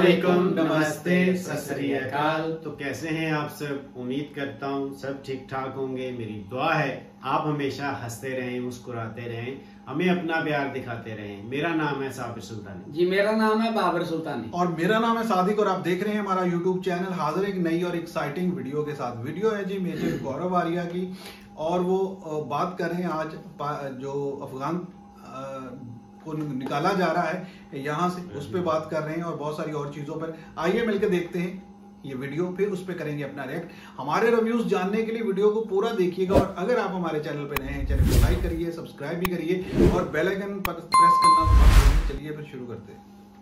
अस्सलामुअलैकुम, नमस्ते, सत श्री अकाल। तो कैसे हैं आप सब? उम्मीद करता हूँ सब ठीक ठाक होंगे। मेरी दुआ है आप हमेशा हंसते रहें, मुस्कुराते रहें, हमें अपना प्यार दिखाते रहें। मेरा नाम है साबिर सुल्तानी जी, मेरा नाम है बाबर सुल्तानी और मेरा नाम है सादिक और आप देख रहे हैं हमारा यूट्यूब चैनल। हाजिर एक नई और एक्साइटिंग वीडियो के साथ। वीडियो है जी मेजर गौरव आर्या की और वो बात कर रहे हैं आज जो अफगान को निकाला जा रहा है यहाँ से, उस पर बात कर रहे हैं और बहुत सारी और चीजों पर। आइए मिलकर देखते हैं ये वीडियो, फिर उस पर करेंगे अपना रिएक्ट। हमारे रिव्यूज जानने के लिए वीडियो को पूरा देखिएगा और अगर आप हमारे चैनल पर नए हैं, चैनल को लाइक करिए, सब्सक्राइब भी करिए और बेल आइकन पर प्रेस करना मत भूलिए। चलिए फिर शुरू करते हैं।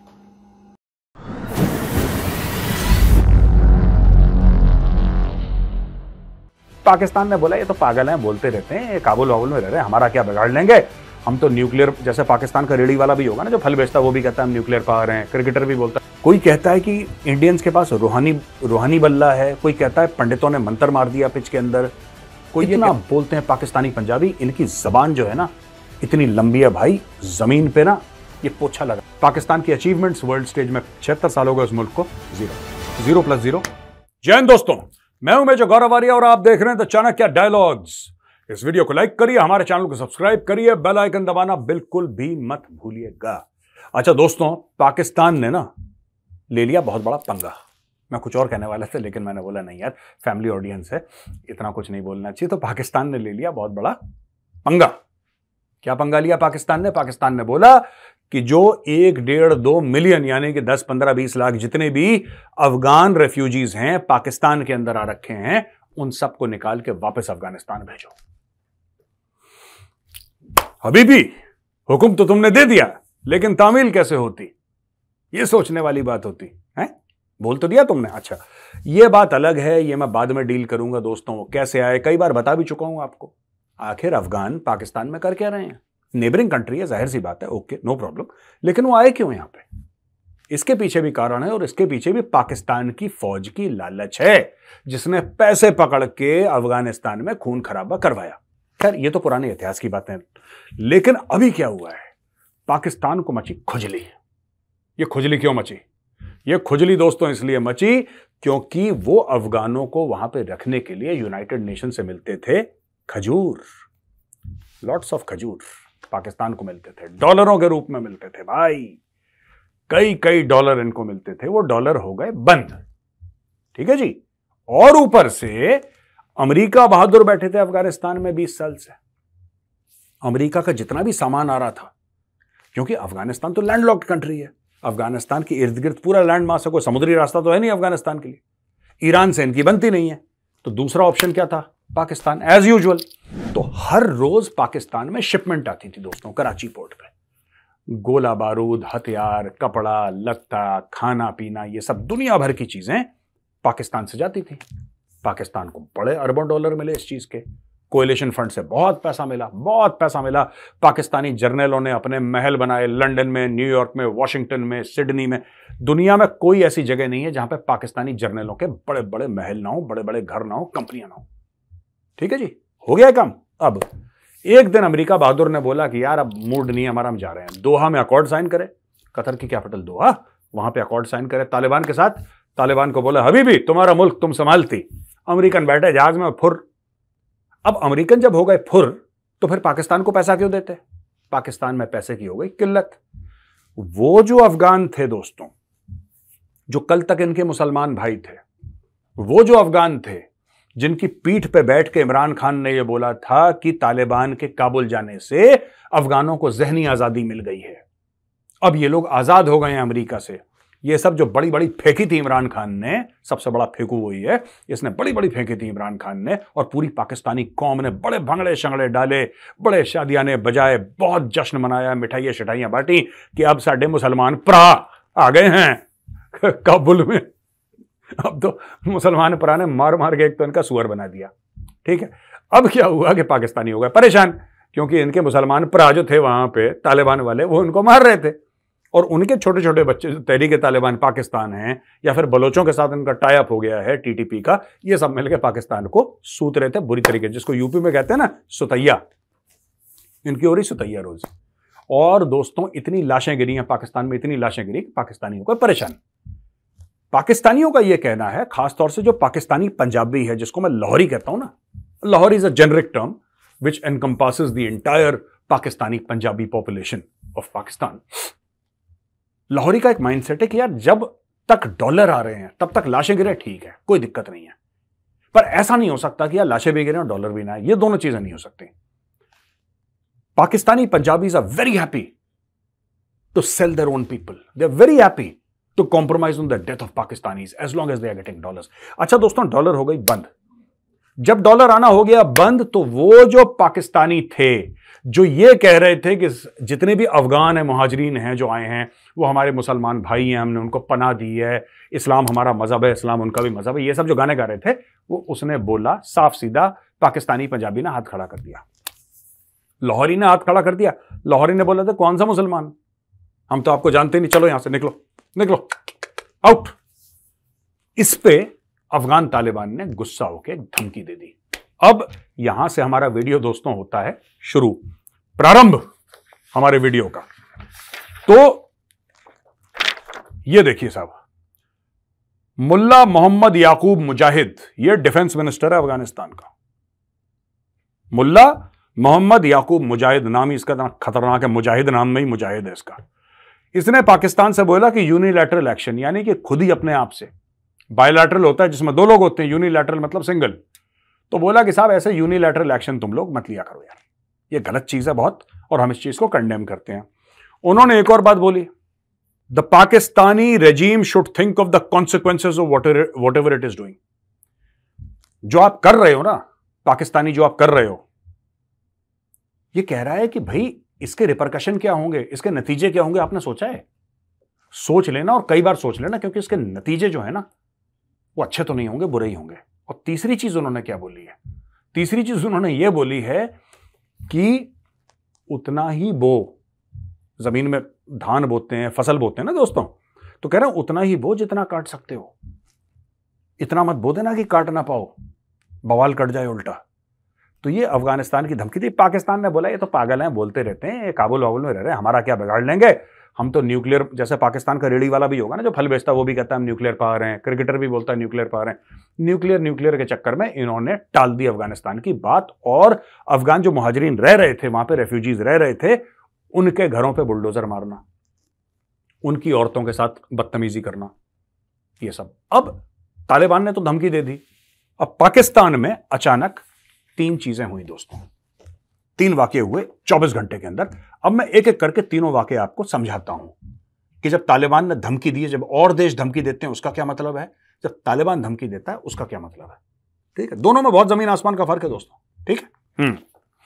पाकिस्तान ने बोला ये तो पागल हैं, बोलते रहते हैं, काबुल वाबुल में रह रहे हैं, हमारा क्या बिगाड़ लेंगे, हम तो न्यूक्लियर, जैसे पाकिस्तान का रेडी वाला भी होगा ना जो फल बेचता है, वो भी कहता है हम न्यूक्लियर पावर हैं। क्रिकेटर भी बोलता है, कोई कहता है कि इंडियंस के पास रूहानी बल्ला है, कोई कहता है पंडितों ने मंत्र मार दिया पिच के अंदर, कोई इतना बोलते हैं पाकिस्तानी पंजाबी। इनकी जबान जो है ना इतनी लंबी है भाई, जमीन पे ना ये पोछा लगा। पाकिस्तान की अचीवमेंट्स वर्ल्ड स्टेज में 76 साल हो गए उस मुल्क को। 0 + 0। जय हिंद दोस्तों, मैं हूं मेजर गौरव आर्या और आप देख रहे हैं द चाणक्य डायलॉग्स। इस वीडियो को लाइक करिए, हमारे चैनल को सब्सक्राइब करिए, बेल आइकन दबाना बिल्कुल भी मत भूलिएगा। अच्छा दोस्तों, पाकिस्तान ने ना ले लिया बहुत बड़ा पंगा। मैं कुछ और कहने वाला था लेकिन मैंने बोला नहीं यार, फैमिली ऑडियंस है, इतना कुछ नहीं बोलना चाहिए। तो पाकिस्तान ने ले लिया बहुत बड़ा पंगा। क्या पंगा लिया पाकिस्तान ने? पाकिस्तान ने बोला कि जो 1, 1.5, 2 मिलियन यानी कि 10, 15, 20 लाख जितने भी अफगान रेफ्यूजीज हैं पाकिस्तान के अंदर आ रखे हैं, उन सबको निकाल के वापस अफगानिस्तान भेजो। हबीबी, हुक्म तो तुमने दे दिया लेकिन तामील कैसे होती, ये सोचने वाली बात होती है। बोल तो दिया तुमने, अच्छा ये बात अलग है, ये मैं बाद में डील करूंगा दोस्तों। कैसे आए कई बार बता भी चुका हूं आपको। आखिर अफगान पाकिस्तान में कर क्या रहे हैं? नेबरिंग कंट्री है, जाहिर सी बात है, ओके नो प्रॉब्लम, लेकिन वो आए क्यों यहां पे? इसके पीछे भी कारण है और इसके पीछे भी पाकिस्तान की फौज की लालच है, जिसने पैसे पकड़ के अफगानिस्तान में खून खराबा करवाया। खैर ये तो पुराने इतिहास की बातें, लेकिन अभी क्या हुआ है? पाकिस्तान को मची खुजली। ये खुजली क्यों मची? ये खुजली दोस्तों इसलिए मची क्योंकि वो अफगानों को वहां पे रखने के लिए यूनाइटेड नेशन से मिलते थे खजूर, लॉट्स ऑफ खजूर पाकिस्तान को मिलते थे, डॉलरों के रूप में मिलते थे भाई, कई डॉलर इनको मिलते थे। वो डॉलर हो गए बंद, ठीक है जी। और ऊपर से अमेरिका बहादुर बैठे थे अफगानिस्तान में 20 साल से। अमेरिका का जितना भी सामान आ रहा था, क्योंकि अफगानिस्तान तो लैंडलॉक्ड कंट्री है, अफगानिस्तान के इर्द गिर्द पूरा लैंड मास है, कोई समुद्री रास्ता तो है नहीं अफगानिस्तान के लिए, ईरान से इनकी बनती नहीं है, तो दूसरा ऑप्शन क्या था? Pakistan as usual. तो हर रोज पाकिस्तान में शिपमेंट आती थी दोस्तों कराची पोर्ट पे, गोला बारूद, हथियार, कपड़ा लत्ता, खाना पीना, ये सब दुनिया भर की चीजें पाकिस्तान से जाती थी। पाकिस्तान को बड़े अरबों डॉलर मिले इस चीज के, कोएलिशन फंड से बहुत पैसा मिला। पाकिस्तानी जर्नलों ने अपने महल बनाए लंदन में, न्यूयॉर्क में, वॉशिंगटन में, सिडनी में। दुनिया में कोई ऐसी जगह नहीं है जहां पे पाकिस्तानी जर्नलों के बड़े बड़े महल ना हो, बड़े बड़े घर ना हो, कंपनियां ना हो। ठीक है जी, हो गया काम। अब एक दिन अमेरिका बहादुर ने बोला कि यार अब मूड नहीं है हमारा, हम जा रहे हैं दोहा में अकॉर्ड साइन करें। कतर की कैपिटल दोहा, वहां पे अकॉर्ड साइन करें तालिबान के साथ। तालिबान को बोला हबीबी तुम्हारा मुल्क तुम संभालती। अमेरिकन बैठे जहाज में फुर। अब अमेरिकन जब हो गए फुर तो फिर पाकिस्तान को पैसा क्यों देते? पाकिस्तान में पैसे की हो गई किल्लत। वो जो अफगान थे दोस्तों, जो कल तक इनके मुसलमान भाई थे, वो जो अफगान थे जिनकी पीठ पे बैठ के इमरान खान ने यह बोला था कि तालिबान के काबुल जाने से अफगानों को ज़हनी आजादी मिल गई है, अब ये लोग आजाद हो गए हैं अमेरिका से। ये सब जो बड़ी बड़ी फेंकी थी इमरान खान ने, सबसे बड़ा फेंकू वही है, इसने बड़ी बड़ी फेंकी थी इमरान खान ने, और पूरी पाकिस्तानी कौम ने बड़े भंगड़े शंगड़े डाले, बड़े शादियाने बजाए, बहुत जश्न मनाया, मिठाइयाँ शिठाइयाँ बांटी कि अब साढ़े मुसलमान भरा आ गए हैं काबुल में। अब तो मुसलमान भरा ने मार मार के एक तो इनका सुअर बना दिया। ठीक है, अब क्या हुआ कि पाकिस्तानी हो गए परेशान, क्योंकि इनके मुसलमान भरा जो थे वहां पे तालिबान वाले, वो उनको मार रहे थे, और उनके छोटे छोटे बच्चे जो तहरीक तालिबान पाकिस्तान हैं या फिर बलोचों के साथ इनका टाई अप हो गया है टीटीपी का, ये सब मिलकर पाकिस्तान को सूत रहे थे बुरी तरीके, जिसको यूपी में कहते हैं ना सुतैया, इनकी हो रही सुतैया रोज। और दोस्तों इतनी लाशें गिरी हैं पाकिस्तान में, इतनी लाशें गिरी, पाकिस्तानी होकर परेशान। पाकिस्तानियों का यह कहना है, खासतौर से जो पाकिस्तानी पंजाबी है, जिसको मैं लाहौरी कहता हूं ना, Lahori is a generic term which encompasses the entire Pakistani Punjabi population of Pakistan. Lahori का एक माइंडसेट है कि यार जब तक डॉलर आ रहे हैं तब तक लाशें गिरे, ठीक है, कोई दिक्कत नहीं है, पर ऐसा नहीं हो सकता कि यार लाशें भी गिरे और डॉलर भी ना आए। ये दोनों चीजें नहीं हो सकती। Pakistani Punjabis are very happy to sell their own people, they are very happy to compromise on the death of Pakistanis as long as they are getting dollars. अच्छा दोस्तों, डॉलर हो गई बंद। जब डॉलर आना हो गया बंद, तो वो जो पाकिस्तानी थे जो ये कह रहे थे कि जितने भी अफगान है, मुहाजिरीन हैं जो आए हैं, वो हमारे मुसलमान भाई हैं, हमने उनको पनाह दी है, इस्लाम हमारा मजहब है, इस्लाम उनका भी मजहब है, ये सब जो गाने गा रहे थे, वो उसने बोला साफ सीधा, पाकिस्तानी पंजाबी ने हाथ खड़ा कर दिया, लाहौरी ने हाथ खड़ा कर दिया। लाहौरी ने बोला था कौन सा मुसलमान, हम तो आपको जानते नहीं, चलो यहां से निकलो, निकलो, आउट। इस पे अफगान तालिबान ने गुस्सा होकर धमकी दे दी। अब यहां से हमारा वीडियो दोस्तों होता है शुरू, प्रारंभ हमारे वीडियो का। तो ये देखिए साहब, मुल्ला मोहम्मद याकूब मुजाहिद, ये डिफेंस मिनिस्टर है अफगानिस्तान का। मुल्ला मोहम्मद याकूब मुजाहिद, नाम ही इसका खतरनाक है, मुजाहिद नाम में ही मुजाहिद है इसका। इसने पाकिस्तान से बोला कि यूनिलैटरल एक्शन, यानी कि खुद ही अपने आप से, बायलैटरल होता है जिसमें दो लोग होते हैं, यूनिलैटरल मतलब सिंगल, तो बोला कि साहब ऐसे यूनिलैटरल एक्शन तुम लोग मत लिया करो यार, ये गलत चीज है बहुत, और हम इस चीज को कंडेम करते हैं। उन्होंने एक और बात बोली, the Pakistani regime should think of the consequences of whatever it is doing. जो आप कर रहे हो ना, पाकिस्तानी जो आप कर रहे हो, ये कह रहा है कि भाई इसके रिपरकशन क्या होंगे, इसके नतीजे क्या होंगे, आपने सोचा है? सोच लेना, और कई बार सोच लेना, क्योंकि इसके नतीजे जो है ना वो अच्छे तो नहीं होंगे, बुरे ही होंगे। और तीसरी चीज उन्होंने क्या बोली है, तीसरी चीज उन्होंने ये बोली है कि उतना ही बो, जमीन में धान बोते हैं, फसल बोते हैं ना दोस्तों, तो कह रहे हैं उतना ही बो जितना काट सकते हो, इतना मत बो देना कि काट ना पाओ, बवाल कट जाए उल्टा। तो ये अफगानिस्तान की धमकी थी। पाकिस्तान ने बोला ये तो पागल हैं, बोलते रहते हैं, काबुल वाबुल में रह रहे हैं, हमारा क्या बिगाड़ लेंगे, हम तो न्यूक्लियर, जैसे पाकिस्तान का रेडी वाला भी होगा ना जो फल बेचता है, वो भी कहता है हम न्यूक्लियर पावर हैं, क्रिकेटर भी बोलता है न्यूक्लियर पावर हैं। न्यूक्लियर के चक्कर में इन्होंने टाल दी अफगानिस्तान की बात, और अफगान जो मुहाजिरीन रह रहे थे वहां पे, रेफ्यूजीज रह रहे थे, उनके घरों पे बुलडोजर मारना, उनकी औरतों के साथ बदतमीजी करना, ये सब। अब तालिबान ने तो धमकी दे दी। अब पाकिस्तान में अचानक तीन चीजें हुई दोस्तों, तीन वाकये हुए 24 घंटे के अंदर। अब मैं एक एक करके तीनों वाकये आपको समझाता हूं कि जब तालिबान ने धमकी दी है, जब और देश धमकी देते हैं उसका क्या मतलब है, जब तालिबान धमकी देता है उसका क्या मतलब है। ठीक है, दोनों में बहुत जमीन आसमान का फर्क है दोस्तों। ठीक है,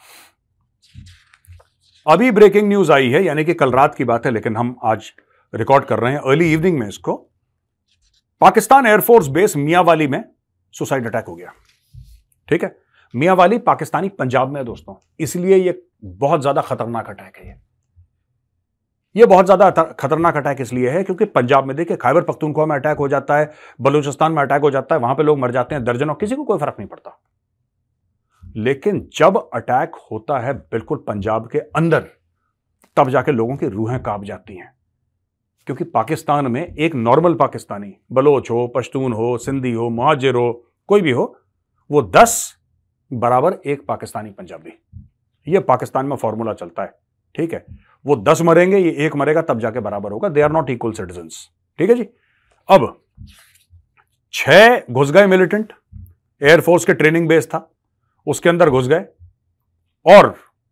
अभी ब्रेकिंग न्यूज आई है, यानी कि कल रात की बात है, लेकिन हम आज रिकॉर्ड कर रहे हैं अर्ली इवनिंग में इसको। पाकिस्तान एयरफोर्स बेस मियांवाली में सुसाइड अटैक हो गया। ठीक है, मियांवाली पाकिस्तानी पंजाब में है दोस्तों, इसलिए यह बहुत ज्यादा खतरनाक अटैक है। यह बहुत ज्यादा खतरनाक अटैक इसलिए है क्योंकि पंजाब में देखिए, खैबर पख्तूनख्वा में अटैक हो जाता है, बलूचिस्तान में अटैक हो जाता है, वहां पे लोग मर जाते हैं दर्जनों, किसी को कोई फर्क नहीं पड़ता। लेकिन जब अटैक होता है बिल्कुल पंजाब के अंदर, तब जाके लोगों की रूहें कांप जाती हैं, क्योंकि पाकिस्तान में एक नॉर्मल पाकिस्तानी, बलोच हो, पश्तून हो, सिंधी हो, मुहाजिर हो, कोई भी हो, वो 10 बराबर एक पाकिस्तानी पंजाबी। ये पाकिस्तान में फॉर्मूला चलता है। ठीक है, वो 10 मरेंगे, ये एक मरेगा, तब जाके बराबर होगा। They are not equal citizens. ठीक है जी। अब 6 घुस गए मिलिटेंट, एयरफोर्स के ट्रेनिंग बेस था, उसके अंदर घुस गए, और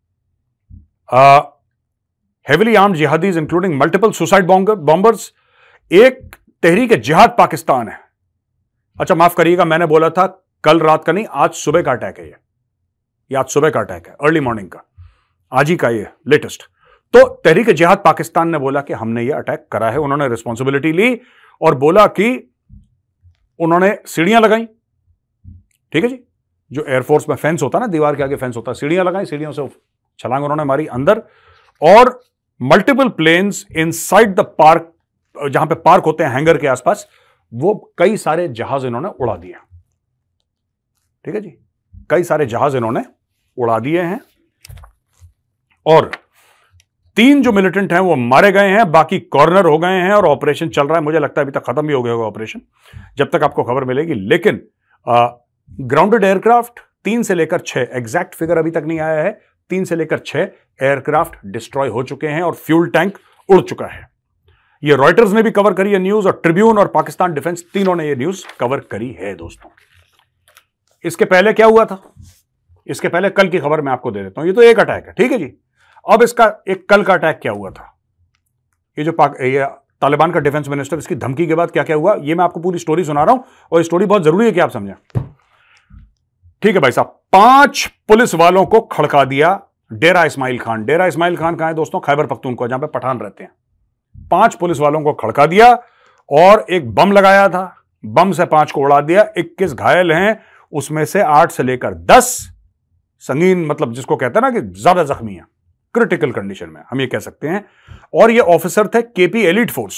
heavily armed jihadis including multiple suicide bombers. एक तहरीक जिहाद पाकिस्तान है। अच्छा माफ करिएगा, मैंने बोला था कल रात का नहीं, आज सुबह का अटैक है ये आज सुबह का अटैक है, अर्ली मॉर्निंग का, आज ही का ये लेटेस्ट। तो तहरीक जिहाद पाकिस्तान ने बोला कि हमने ये अटैक करा है, उन्होंने रिस्पॉन्सिबिलिटी ली और बोला कि उन्होंने सीढ़ियां लगाई। ठीक है जी, जो एयरफोर्स में फेंस होता है ना, दीवार के आगे फेंस होता है, सीढ़ियां लगाई, सीढ़ियों से छलांग उन्होंने मारी अंदर, और multiple planes inside the park, जहां पे पार्क होते हैं हैंगर के आसपास, वो कई सारे जहाज इन्होंने उड़ा दिए। ठीक है जी, कई सारे जहाज इन्होंने उड़ा दिए हैं। और 3 जो मिलिटेंट हैं वो मारे गए हैं, बाकी कॉर्नर हो गए हैं और ऑपरेशन चल रहा है। मुझे लगता है अभी तक खत्म भी हो गया होगा ऑपरेशन, जब तक आपको खबर मिलेगी। लेकिन ग्राउंडेड एयरक्राफ्ट 3 से लेकर 6, एग्जैक्ट फिगर अभी तक नहीं आया है, 3 से लेकर 6 एयरक्राफ्ट डिस्ट्रॉय हो चुके हैं और फ्यूल टैंक उड़ चुका है। ये रॉयटर्स ने भी कवर करी है न्यूज, और ट्रिब्यून और पाकिस्तान डिफेंस तीनों ने ये न्यूज कवर करी है दोस्तों। इसके पहले क्या हुआ था, इसके पहले कल की खबर मैं आपको दे देता हूं। ये तो एक अटैक है, ठीक है जी। अब इसका एक कल का अटैक क्या हुआ था, ये जो ये तालिबान का डिफेंस मिनिस्टर, इसकी धमकी के बाद क्या क्या हुआ, ये मैं आपको पूरी स्टोरी सुना रहा हूं, और स्टोरी बहुत जरूरी है कि आप समझें। ठीक है भाई साहब, 5 पुलिस वालों को खड़का दिया डेरा इस्माइल खान। डेरा इस्माइल खान कहां है दोस्तों, खैबर पख्तूनख्वा, जहां पे पठान रहते हैं। 5 पुलिस वालों को खड़का दिया और एक बम लगाया था, बम से 5 को उड़ा दिया। 21 घायल हैं, उसमें से 8 से लेकर 10 संगीन, मतलब जिसको कहते हैं ना कि ज्यादा जख्मी है, क्रिटिकल कंडीशन में हम ये कह सकते हैं। और ये ऑफिसर थे केपी एलिट फोर्स,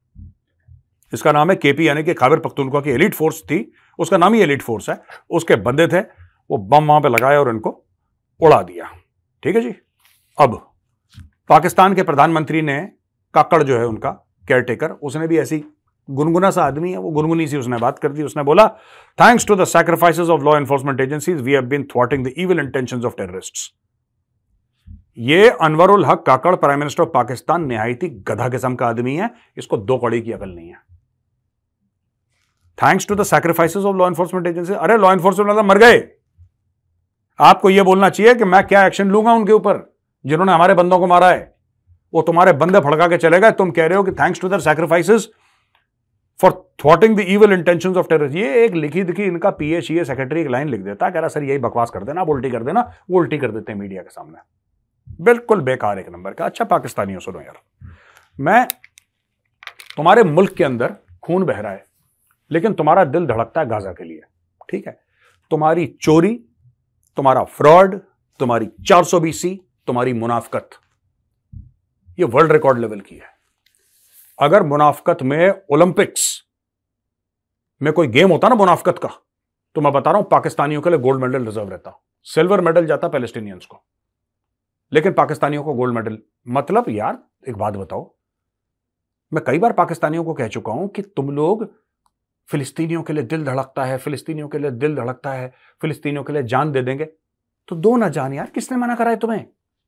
इसका नाम है केपी, यानी कि खैबर पख्तूनख्वा की एलिट फोर्स थी, उसका नाम ही एलिट फोर्स है। उसके बंदे थे, वो बम वहां पे लगाया और इनको उड़ा दिया। ठीक है जी। अब पाकिस्तान के प्रधानमंत्री ने, काकड़ जो है उनका केयरटेकर, उसने भी ऐसी गुनगुना सा आदमी है, वो गुनगुनी सी उसने बात कर दी। उसने बोला, thanks to the sacrifices of law enforcement agencies we have been thwarting the evil intentions of terrorists. ये Anwarul Haq Kakar, prime minister of Pakistan, निहायती गधा किस्म का आदमी है, इसको 2 कौड़ी की अकल नहीं है। Thanks to the sacrifices of law enforcement agency, अरे लॉ एनफोर्समेंट वाला मर गए। आपको यह बोलना चाहिए कि मैं क्या एक्शन लूंगा उनके ऊपर जिन्होंने हमारे बंदों को मारा है। वो तुम्हारे बंदे फड़का के चले गए, तुम कह रहे हो कि thanks to their sacrifices for thwarting the evil intentions of terrorist. ये एक लिखी दिखी इनका पीए सेक्रेटरी एक लाइन लिख देता, कह रहा सर यही बकवास कर देना, आप उल्टी कर देना, वो उल्टी कर देते हैं मीडिया के सामने। बिल्कुल बेकार एक नंबर का। अच्छा पाकिस्तानियों सुनो यार, मैं, तुम्हारे मुल्क के अंदर खून बह रहा है, लेकिन तुम्हारा दिल धड़कता है गाजा के लिए। ठीक है, तुम्हारी चोरी, तुम्हारा फ्रॉड, तुम्हारी 420, तुम्हारी मुनाफकत, ये वर्ल्ड रिकॉर्ड लेवल की है। अगर मुनाफकत में ओलंपिक्स में कोई गेम होता ना मुनाफकत का, तो मैं बता रहा हूं पाकिस्तानियों के लिए गोल्ड मेडल रिजर्व रहता। सिल्वर मेडल जाता पैलेस्टीनियंस को, लेकिन पाकिस्तानियों को गोल्ड मेडल। मतलब यार एक बात बताओ, मैं कई बार पाकिस्तानियों को कह चुका हूं कि तुम लोग फिलिस्तीनियों के लिए दिल धड़कता है, फिलिस्तीनियों के लिए दिल धड़कता है, फिलिस्तीनियों के लिए जान दे देंगे, तो दो ना जान यार, किसने मना करा है तुम्हें?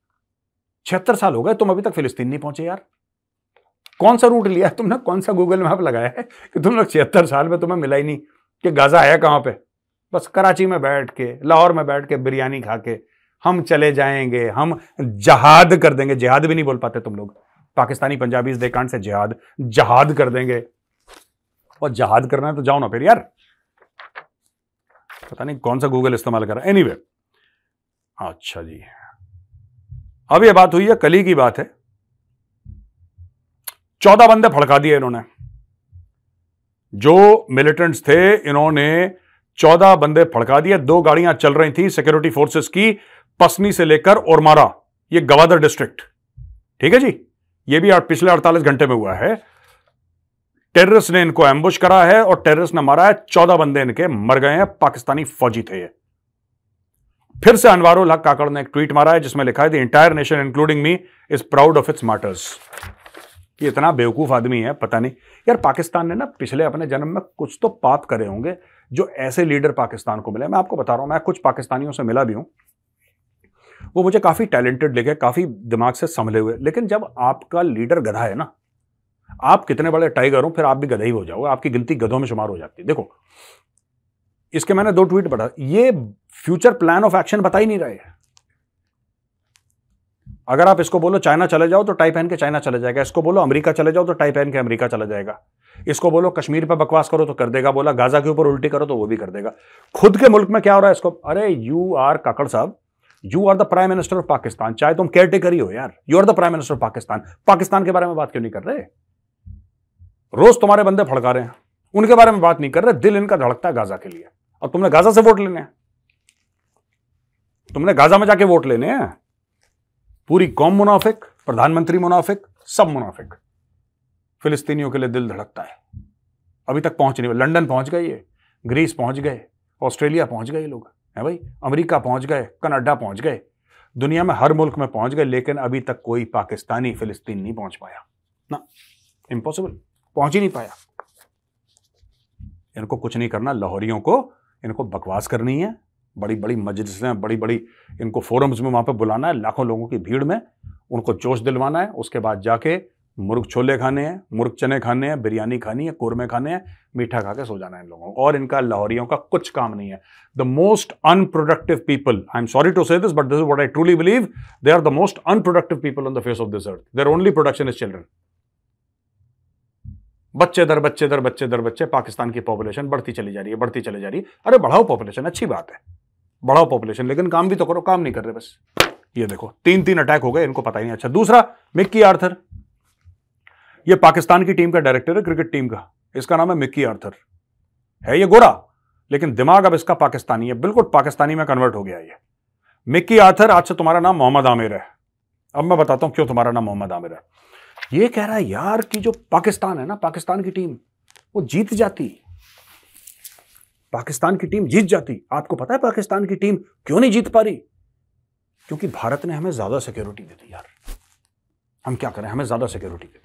76 साल हो गए, तुम अभी तक फिलिस्तीन नहीं पहुंचे यार। कौन सा रूट लिया है तुमने, कौन सा गूगल मैप लगाया है कि तुम लोग 76 साल में तुम्हें मिला ही नहीं कि गाजा है कहां पे? बस कराची में बैठ के, लाहौर में बैठ के बिरयानी खा के हम चले जाएंगे, हम जहाद कर देंगे। जिहाद भी नहीं बोल पाते तुम लोग, Pakistani Punjabi they can't say जिहाद, जहाद कर देंगे। और जहाद करना है तो जाओ ना फिर यार, पता नहीं कौन सा गूगल इस्तेमाल कर रहा है। एनीवे, अच्छा जी, अब ये बात हुई है, कल ही की बात है, 14 बंदे फड़का दिए इन्होंने। जो मिलिटेंट्स थे इन्होंने 14 बंदे फड़का दिए। 2 गाड़ियां चल रही थी सिक्योरिटी फोर्सेस की, पसनी से लेकर ओरमारा, ये गवादर डिस्ट्रिक्ट। ठीक है जी, ये भी पिछले 48 घंटे में हुआ है। टेररिस्ट ने इनको एम्बुश करा है और टेररिस्ट ने मारा है। 14 बंदे इनके मर गए हैं, पाकिस्तानी फौजी थे ये। फिर से अनवारुल हक काकड़ ने एक ट्वीट मारा है जिसमें लिखा है, the entire nation including me is proud of its martyrs. ये इतना बेवकूफ आदमी है, पता नहीं यार। पाकिस्तान ने ना पिछले अपने जन्म में कुछ तो पाप करे होंगे जो ऐसे लीडर पाकिस्तान को मिले। मैं आपको बता रहा हूं, मैं कुछ पाकिस्तानियों से मिला भी हूं, वो मुझे काफी टैलेंटेड लगे, काफी दिमाग से संभले हुए। लेकिन जब आपका लीडर गधा है ना, आप कितने बड़े टाइगर हो फिर आप भी गधा ही हो जाओगे, आपकी गिनती गधों में शुमार हो जाती है। देखो, इसके मैंने 2 ट्वीट पढ़ा, ये फ्यूचर प्लान ऑफ एक्शन बता ही नहीं रहे। अगर आप इसको बोलो चाइना चले जाओ तो टाई पहन के चाइना चले जाएगा, इसको बोलो अमेरिका चले जाओ तो टाई पहन के अमेरिका चला जाएगा, इसको बोलो कश्मीर पर बकवास करो तो कर देगा, बोला गाजा के ऊपर उल्टी करो तो वो भी कर देगा। खुद के मुल्क में क्या हो रहा है इसको, अरे यू आर काकड़ साहब, you are the prime minister of Pakistan, चाहे तुम केयर टेकर ही हो यार, you are the prime minister of Pakistan. Pakistan के बारे में बात क्यों नहीं कर रहे? रोज तुम्हारे बंदे फड़का रहे हैं, उनके बारे में बात नहीं कर रहे। दिल इनका धड़कता है गाजा के लिए, और तुमने गाजा से वोट लेने हैं, तुमने गाजा में जाके वोट लेने हैं। पूरी कौम मुनाफिक, प्रधानमंत्री मुनाफिक, सब मुनाफिक। फिलिस्तीनियों के लिए दिल धड़कता है, अभी तक पहुंच नहीं। लंदन पहुंच गए, ये ग्रीस पहुंच गए, ऑस्ट्रेलिया पहुंच गए लोग, है भाई, अमेरिका पहुंच गए, कनाडा पहुंच गए। दुनिया में हर मुल्क में पहुंच गए, लेकिन अभी तक कोई पाकिस्तानी फिलिस्तीन नहीं पहुंच पाया ना, इम्पॉसिबल, पहुंच ही नहीं पाया। इनको कुछ नहीं करना, लाहौरियों को इनको बकवास करनी है, बड़ी बड़ी मजलिसें, बड़ी बड़ी इनको फोरम्स में वहां पे बुलाना है, लाखों लोगों की भीड़ में उनको जोश दिलवाना है। उसके बाद जाके मुर्ग छोले खाने हैं, मुर्ग चने खाने हैं, बिरयानी खानी है, कोरमे खाने हैं, मीठा खा के सो जाना है इन लोगों को। और इनका लाहौरियों का कुछ काम नहीं है। The most unproductive people, I am sorry to say this, but this is what I truly believe, they are the most unproductive people on the face of this earth. Their only production is children. बच्चे दर बच्चे दर बच्चे दर बच्चे, पाकिस्तान की population बढ़ती चली जा रही है, बढ़ती चली जा रही है। अरे बढ़ाओ पॉपुलेशन, अच्छी बात है, बढ़ाओ पॉपुलेशन, लेकिन काम भी तो करो, काम नहीं कर रहे बस। ये देखो 3 अटैक हो गए, इनको पता ही नहीं। अच्छा, दूसरा, मिक्की आर्थर, ये पाकिस्तान की टीम का डायरेक्टर है, क्रिकेट टीम का, इसका नाम है मिक्की आर्थर। है ये गोरा, लेकिन दिमाग अब इसका पाकिस्तानी है, बिल्कुल पाकिस्तानी में कन्वर्ट हो गया ये। मिक्की आर्थर, आज से तुम्हारा नाम मोहम्मद आमिर है। अब मैं बताता हूं क्यों तुम्हारा नाम मोहम्मद आमिर है। ये कह रहा है यार कि जो पाकिस्तान है ना, पाकिस्तान की टीम वो जीत जाती, पाकिस्तान की टीम जीत जाती। आपको पता है पाकिस्तान की टीम क्यों नहीं जीत पा रही? क्योंकि भारत ने हमें ज्यादा सिक्योरिटी दे दी यार। हम क्या करें, हमें ज्यादा सिक्योरिटी दे दी।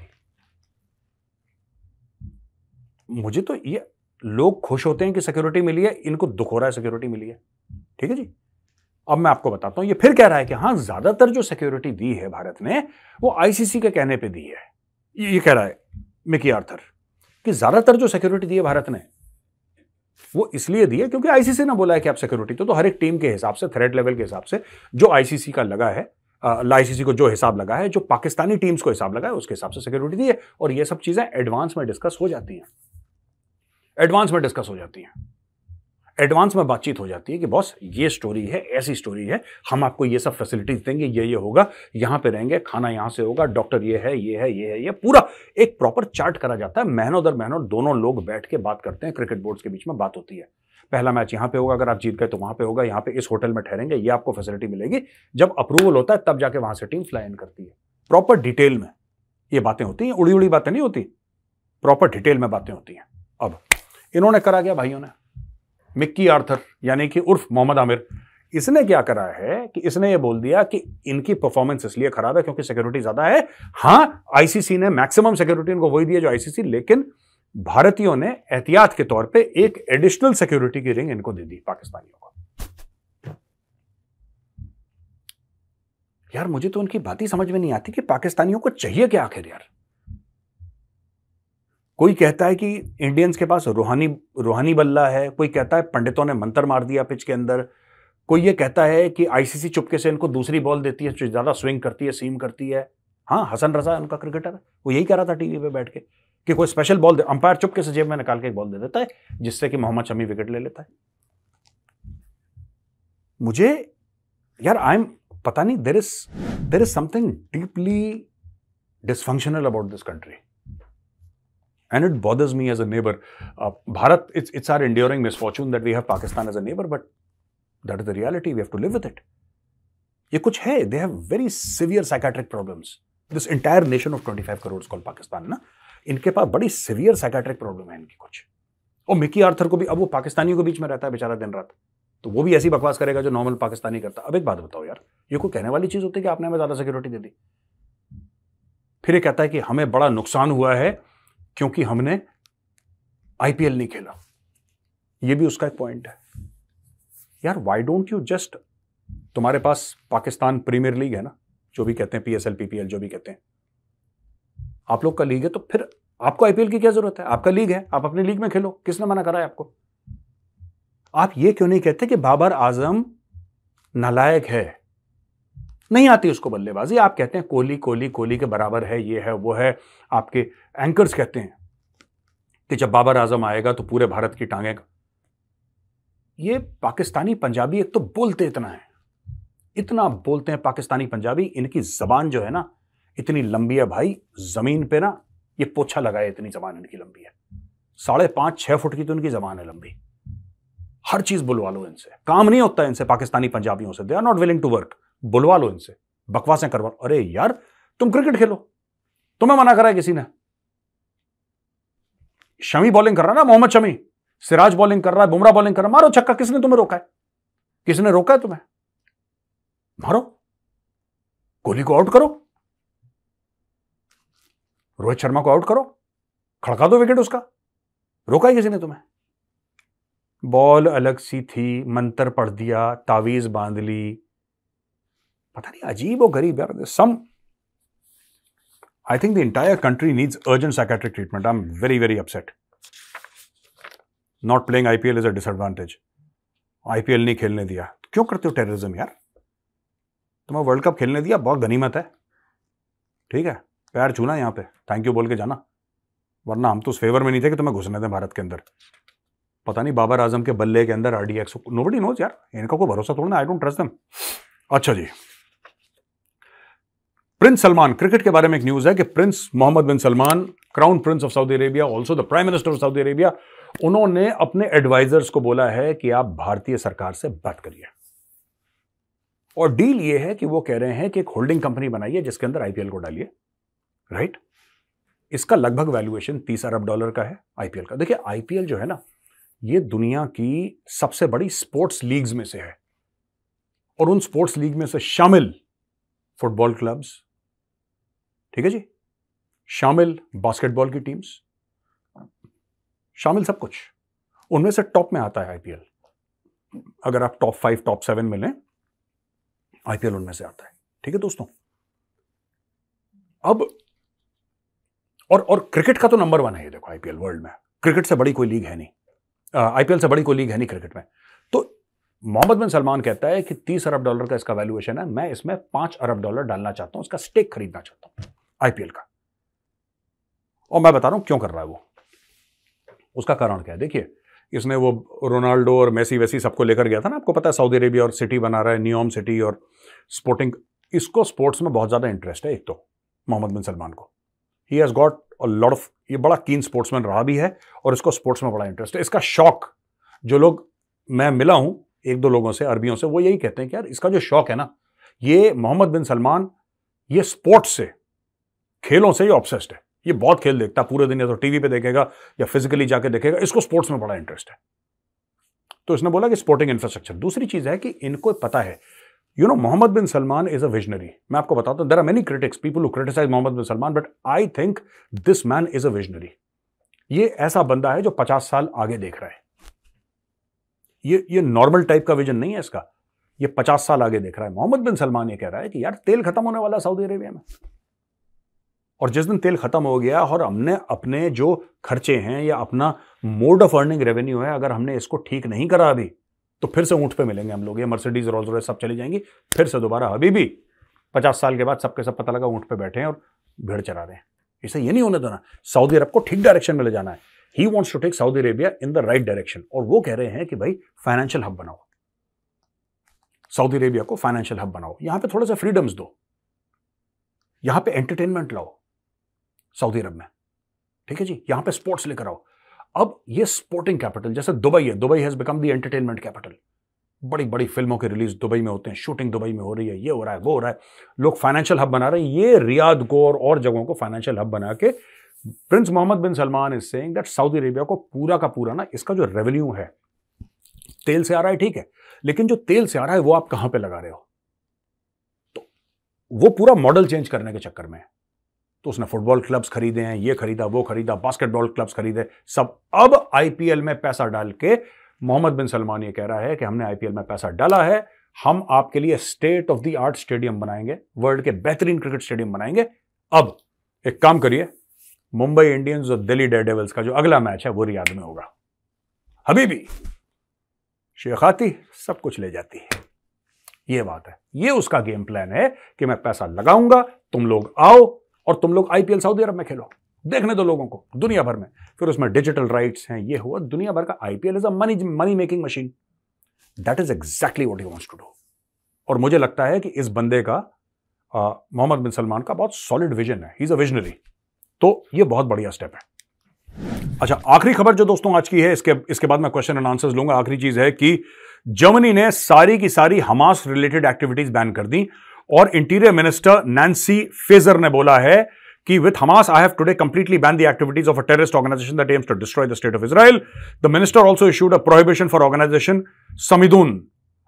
मुझे तो ये लोग खुश होते हैं कि सिक्योरिटी मिली है, इनको दुख हो रहा है सिक्योरिटी मिली है। ठीक है जी। अब मैं आपको बताता हूं, ये फिर कह रहा है कि हां, ज्यादातर जो सिक्योरिटी दी है भारत ने वो आईसीसी के कहने पे दी है। ये कह रहा है मिकी आर्थर कि ज्यादातर जो सिक्योरिटी दी है भारत ने वो इसलिए दी है क्योंकि आईसीसी ने बोला है कि आप सिक्योरिटी तो हर एक टीम के हिसाब से, थ्रेट लेवल के हिसाब से जो आईसीसी का लगा है, आईसीसी को जो हिसाब लगा है, जो पाकिस्तानी टीम्स को हिसाब लगा है, उसके हिसाब से सिक्योरिटी दी है। और ये सब चीजें एडवांस में डिस्कस हो जाती हैं, एडवांस में डिस्कस हो जाती हैं, एडवांस में बातचीत हो जाती है कि बॉस ये स्टोरी है, ऐसी स्टोरी है, हम आपको ये सब फैसिलिटीज देंगे, ये होगा, यहां पे रहेंगे, खाना यहां से होगा, डॉक्टर ये है, ये है, ये है, ये पूरा एक प्रॉपर चार्ट करा जाता है। महीनों दर महीनों दोनों लोग बैठ के बात करते हैं, क्रिकेट बोर्ड्स के बीच में बात होती है। पहला मैच यहां पे होगा, अगर आप जीत गए तो वहां पे होगा, यहां पे इस होटल में ठहरेंगे, ये आपको फैसिलिटी मिलेगी। जब अप्रूवल होता है तब जाके वहां से टीम फ्लाई इन करती है। प्रॉपर डिटेल में ये बातें होती हैं, उड़ी उड़ी बातें नहीं होती, प्रॉपर डिटेल में बातें होती हैं। अब इन्होंने करा क्या भाइयों ने, मिक्की आर्थर यानी कि उर्फ मोहम्मद आमिर, इसने क्या करा है कि इसने ये बोल दिया कि इनकी परफॉर्मेंस इसलिए खराब है क्योंकि सिक्योरिटी ज्यादा है। हां, आईसीसी ने मैक्सिमम सिक्योरिटी इनको वही दी है जो आईसीसी, लेकिन भारतीयों ने एहतियात के तौर पे एक एडिशनल सिक्योरिटी की रिंग इनको दे दी पाकिस्तानियों को। यार मुझे तो उनकी बात ही समझ में नहीं आती कि पाकिस्तानियों को चाहिए क्या आखिर यार। कोई कहता है कि इंडियंस के पास रूहानी बल्ला है, कोई कहता है पंडितों ने मंत्र मार दिया पिच के अंदर, कोई ये कहता है कि आईसीसी चुपके से इनको दूसरी बॉल देती है जो ज्यादा स्विंग करती है, सीम करती है। हाँ, हसन रजा उनका क्रिकेटर, वो यही कह रहा था टीवी पे बैठ के कि कोई स्पेशल बॉल दे, अंपायर चुपके से जेब में निकाल के एक बॉल दे देता है जिससे कि मोहम्मद शमी विकेट ले लेता है। मुझे यार पता नहीं, there is something deeply dysfunctional about this country and it bothers me as a neighbor. Bharat, it's our enduring misfortune that we have Pakistan as a neighbor, but that is the reality. We have to live with it. ये कुछ है, they have very severe psychiatric problems. This entire nation of 25 crore called Pakistan, ना, इनके पास बड़ी severe psychiatric problem है इनकी कुछ। और मिकी आर्थर को भी, अब वो पाकिस्तानियों के बीच में रहता है बेचारा दिन रात, तो वो भी ऐसी बकवास करेगा जो नॉर्मल पाकिस्तानी करता। अब एक बात बताओ यार, ये कोई कहने वाली चीज होती है कि आपने हमें ज्यादा सिक्योरिटी दे दी? फिर ये कहता है कि हमें बड़ा नुकसान हुआ है क्योंकि हमने आईपीएल नहीं खेला। ये भी उसका एक पॉइंट है यार। व्हाई डोंट यू जस्ट, तुम्हारे पास पाकिस्तान प्रीमियर लीग है ना, जो भी कहते हैं, पीएसएल पीपीएल जो भी कहते हैं, आप लोग का लीग है, तो फिर आपको आईपीएल की क्या जरूरत है? आपका लीग है, आप अपनी लीग में खेलो, किसने मना करा है आपको? आप ये क्यों नहीं कहते कि बाबर आजम नालायक है, नहीं आती उसको बल्लेबाजी? आप कहते हैं कोहली कोहली कोहली के बराबर है, ये है वो है। आपके एंकर्स कहते हैं कि जब बाबर आजम आएगा तो पूरे भारत की टांगें। ये पाकिस्तानी पंजाबी एक तो बोलते इतना बोलते हैं पाकिस्तानी पंजाबी, इनकी जबान जो है ना इतनी लंबी है भाई, जमीन पे ना ये पोछा लगाए इतनी जबान इनकी लंबी है। 5.5-6 फुट की तो इनकी जबान है लंबी। हर चीज बुलवा लो इनसे, काम नहीं होता इनसे पाकिस्तानी पंजाबियों से, they are not willing to work. बुलवा लो इनसे, बकवासें करवा लो। अरे यार तुम क्रिकेट खेलो, तुम्हें मना करा है किसी ने? शमी बॉलिंग कर रहा है ना, मोहम्मद शमी, सिराज बॉलिंग कर रहा है, बुमराह बॉलिंग कर रहा है, मारो छक्का। किसने तुम्हें रोका है? किसने रोका है तुम्हें? मारो, कोहली को आउट करो, रोहित शर्मा को आउट करो, खड़का दो विकेट उसका, रोका ही किसी ने तुम्हें? बॉल अलग सी थी, मंत्र पढ़ दिया, तावीज बांध ली, पता नहीं अजीब और गरीब यार. सम I think the entire country needs urgent psychiatric treatment. I'm very, very upset. Not playing IPL is a disadvantage. IPL नहीं खेलने दिया. क्यों करते हो टेररिज्म यार? तुम्हें वर्ल्ड कप खेलने दिया, बहुत गनीमत है. ठीक है, पैर छूना यहाँ पे, थैंक यू बोल के जाना. वरना हम तो उस फेवर में नहीं थे कि तुम्हें घुसने दें भारत के अंदर. पता नहीं बाबर आजम के बल्ले के अंदर RDX, नोबडी नोज यार, इनका कोई भरोसा थोड़ा ना. I don't trust them. अच्छा जी, प्रिंस सलमान, क्रिकेट के बारे में एक न्यूज है कि prince Mohammed bin Salman, crown prince of Saudi Arabia, also the prime minister of Saudi Arabia, उन्होंने अपने एडवाइजर्स को बोला है कि आप भारतीय सरकार से बात करिए. और डील ये है कि वो कह रहे हैं कि एक होल्डिंग कंपनी बनाइए जिसके अंदर IPL को डालिए. राइट, इसका लगभग वैल्यूएशन $30 अरब का है IPL का. देखिए IPL जो है ना, ये दुनिया की सबसे बड़ी स्पोर्ट्स लीग्स में से है. और उन स्पोर्ट्स लीग में से शामिल फुटबॉल क्लब्स, ठीक है जी, शामिल बास्केटबॉल की टीम्स, शामिल सब कुछ, उनमें से टॉप में आता है IPL. अगर आप टॉप 5 टॉप 7 में लें, IPL उनमें से आता है. ठीक है दोस्तों, अब और क्रिकेट का तो नंबर 1 है ये. देखो IPL वर्ल्ड में क्रिकेट से बड़ी कोई लीग है नहीं, IPL से बड़ी कोई लीग है नहीं क्रिकेट में. तो मोहम्मद बिन सलमान कहता है कि $30 अरब का इसका वैल्यूएशन है, मैं इसमें $5 अरब डालना चाहता हूं, इसका स्टेक खरीदना चाहता हूं IPL का. और मैं बता रहा हूं क्यों कर रहा है वो. उसका कारण क्या है? देखिए, इसने वो रोनाल्डो और मेसी वेसी सबको लेकर गया था ना, आपको पता है, सऊदी अरेबिया और सिटी बना रहा है, नियोम सिटी और स्पोर्टिंग. इसको स्पोर्ट्स में बहुत ज्यादा इंटरेस्ट है. एक तो मोहम्मद बिन सलमान को, he has got a lot of, ये बड़ा कीन स्पोर्ट्समैन रहा भी है और इसको स्पोर्ट्स में बड़ा इंटरेस्ट है. इसका शौक, जो लोग मैं मिला हूं 1-2 लोगों से, अरबियों से, वो यही कहते हैं कि यार इसका जो शौक है ना, ये मोहम्मद बिन सलमान, ये स्पोर्ट्स से, खेलों से ये ऑब्सेस्ड है. ये बहुत खेल देखता है पूरे दिन, या तो टीवी पे देखेगा या फिजिकली जाके देखेगा. इसको स्पोर्ट्स में बड़ा इंटरेस्ट है. तो इसने बोला कि स्पोर्टिंग इंफ्रास्ट्रक्चर. दूसरी चीज है कि इनको पता है, you know, Mohammed bin Salman is a visionary. मैं आपको बताता हूं, there are many critics, people who criticise Mohammed bin Salman, but I think this man is a visionary. ये ऐसा बंदा है जो 50 साल आगे देख रहा है. ये नॉर्मल टाइप का विजन नहीं है इसका, ये 50 साल आगे देख रहा है. मोहम्मद बिन सलमान ये कह रहा है कि यार तेल खत्म होने वाला सऊदी अरेबिया में, और जिस दिन तेल खत्म हो गया और हमने अपने जो खर्चे हैं या अपना मोड ऑफ अर्निंग रेवेन्यू है, अगर हमने इसको ठीक नहीं करा अभी, तो फिर से ऊंट पे मिलेंगे हम लोग. ये मर्सिडीज, रोल्स रॉयस सब चली जाएंगी फिर से दोबारा. अभी भी 50 साल के बाद सबके सब पता लगा ऊंट पे बैठे हैं और भेड़ चरा रहे हैं. इसे ये नहीं होने देना. सऊदी अरब को ठीक डायरेक्शन में ले जाना है. He wants to take Saudi Arabia in the right direction. और वो कह रहे हैं कि भाई फाइनेंशियल हब बनाओ, सऊदी अरेबिया को फाइनेंशियल हब बनाओ, यहां पे थोड़ा सा फ्रीडम्स दो, यहां पे एंटरटेनमेंट लाओ सऊदी अरब में. ठीक है जी, यहां पे स्पोर्ट्स लेकर आओ. अब ये स्पोर्टिंग कैपिटल जैसे दुबई है, Dubai has become the entertainment capital. बड़ी बड़ी फिल्मों के रिलीज दुबई में होते हैं, शूटिंग दुबई में हो रही है, ये हो रहा है, वो हो रहा है. लोग फाइनेंशियल हब बना रहे हैं. ये रियाद को और जगहों को फाइनेंशियल हब बना के prince Mohammed bin Salman is saying that Saudi Arabia को पूरा का पूरा ना, इसका जो रेवेन्यू है तेल से आ रहा है, ठीक है, लेकिन जो तेल से आ रहा है वो आप कहां पे लगा रहे हो? तो वो पूरा मॉडल चेंज करने के चक्कर में. तो उसने फुटबॉल क्लब्स खरीदे हैं, ये खरीदा, वो खरीदा, बास्केटबॉल क्लब्स खरीदे, सब. अब IPL में पैसा डाल के मोहम्मद बिन सलमान ये कह रहा है कि हमने IPL में पैसा डाला है, हम आपके लिए state of the art stadium बनाएंगे, वर्ल्ड के बेहतरीन क्रिकेट स्टेडियम बनाएंगे. अब एक काम करिए, मुंबई इंडियंस और दिल्ली डेयरडेविल्स का जो अगला मैच है वो रियाद में होगा. हबीबी शेख आती सब कुछ ले जाती है. ये बात है. ये उसका गेम प्लान है कि मैं पैसा लगाऊंगा, तुम लोग आओ और तुम लोग IPL सऊदी अरब में खेलो, देखने दो लोगों को दुनिया भर में. फिर उसमें डिजिटल राइट्स हैं, ये हुआ, दुनिया भर का. IPL is a money making machine. That is exactly what he wants to do. और मुझे लगता है कि इस बंदे का, मोहम्मद बिन सलमान का, बहुत सॉलिड विजन है. He is a visionary. तो ये बहुत बढ़िया स्टेप है. अच्छा, आखिरी खबर जो दोस्तों आज की है, इसके बाद मैं क्वेश्चन एंड आंसर्स लूंगा. आखिरी चीज है कि जर्मनी ने सारी की सारी हमास रिलेटेड एक्टिविटीज बैन कर दी और इंटीरियर मिनिस्टर नैंसी फेजर ने बोला है कि with Hamas I have today completely banned the activities of a terrorist organization that aims to destroy the state of Israel. The minister also issued a prohibition for organization Samidun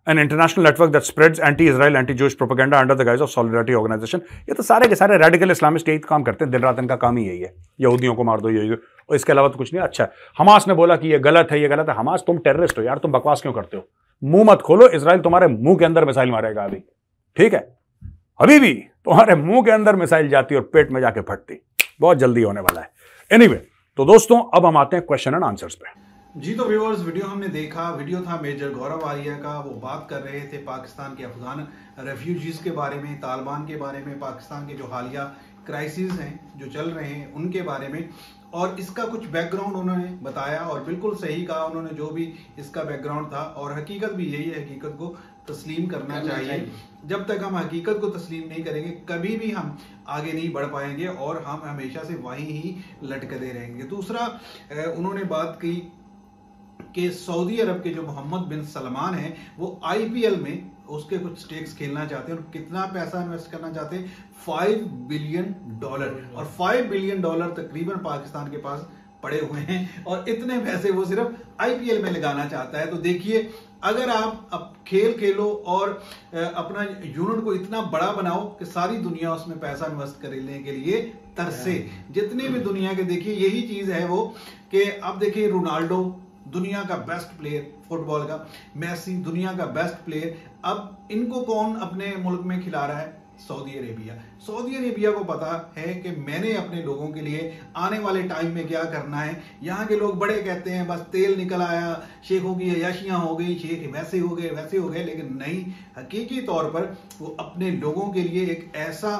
an international network that spreads anti-Israel, anti-Jewish propaganda under the guise of solidarity organization। ये तो सारे के सारे radical Islamist यही काम करते हैं, दिन रात इनका काम ही यही है, यहूदियों को मार दो, यही, और इसके अलावा तो कुछ नहीं। अच्छा, हमास ने बोला कि ये गलत है, ये गलत है। हमास, तुम टेररिस्ट हो यार, तुम बकवास क्यों करते हो? मुंह मत खोलो, इजराइल तुम्हारे मुंह के अंदर मिसाइल मारेगा अभी, ठीक है? अभी भी तुम्हारे मुंह के अंदर मिसाइल जाती और पेट में जाके फटती, बहुत जल्दी होने वाला है। एनीवे, तो दोस्तों अब हम आते हैं क्वेश्चन एंड आंसर्स पे। जी तो व्यूअर्स, वीडियो हमने देखा, वीडियो था मेजर गौरव आर्या का। वो बात कर रहे थे पाकिस्तान के अफगान रेफ्यूजीज के बारे में, तालिबान के बारे में, पाकिस्तान के जो हालिया क्राइसिस हैं जो चल रहे हैं उनके बारे में, और इसका कुछ बैकग्राउंड उन्होंने बताया और बिल्कुल सही कहा उन्होंने जो भी इसका बैकग्राउंड था। और हकीकत भी यही है, हकीकत को तस्लीम करना चाहिए। जब तक हम हकीकत को तस्लीम नहीं करेंगे कभी भी हम आगे नहीं बढ़ पाएंगे और हम हमेशा से वहीं ही लटकते रहेंगे। दूसरा, उन्होंने बात की कि सऊदी अरब के जो मोहम्मद बिन सलमान हैं वो आईपीएल में उसके कुछ स्टेक्स खेलना चाहते हैं और कितना पैसा इन्वेस्ट करना चाहते हैं, $5 बिलियन। और $5 बिलियन तकरीबन पाकिस्तान के पास पड़े हुए हैं और इतने पैसे वो सिर्फ आईपीएल में लगाना चाहता है। तो देखिए, अगर आप अब खेल खेलो और अपना यूनिट को इतना बड़ा बनाओ कि सारी दुनिया उसमें पैसा इन्वेस्ट करने के लिए तरसे, जितने भी दुनिया के, देखिए यही चीज है वो कि अब देखिए रोनाल्डो दुनिया का बेस्ट प्लेयर फुटबॉल का, मेसी दुनिया का बेस्ट प्लेयर, अब इनको कौन अपने मुल्क में खिला रहा है? Saudi Arabia. सऊदी अरेबिया को पता है कि मैंने अपने लोगों के लिए आने वाले टाइम में क्या करना है। यहाँ के लोग बड़े कहते हैं बस तेल निकल आया, शेखों की अयाशियां हो गई, शेख वैसे हो गए, लेकिन नहीं, हकीकी तौर पर वो अपने लोगों के लिए एक ऐसा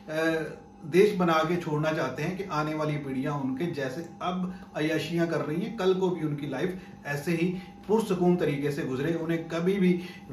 देश बना के छोड़ना चाहते हैं कि आने वाली पीढ़ियां उनके जैसे अब अयाशियां कर रही हैं, कल को भी उनकी लाइफ ऐसे ही पुरसकून तरीके से गुजरे, उन्हें कभी भी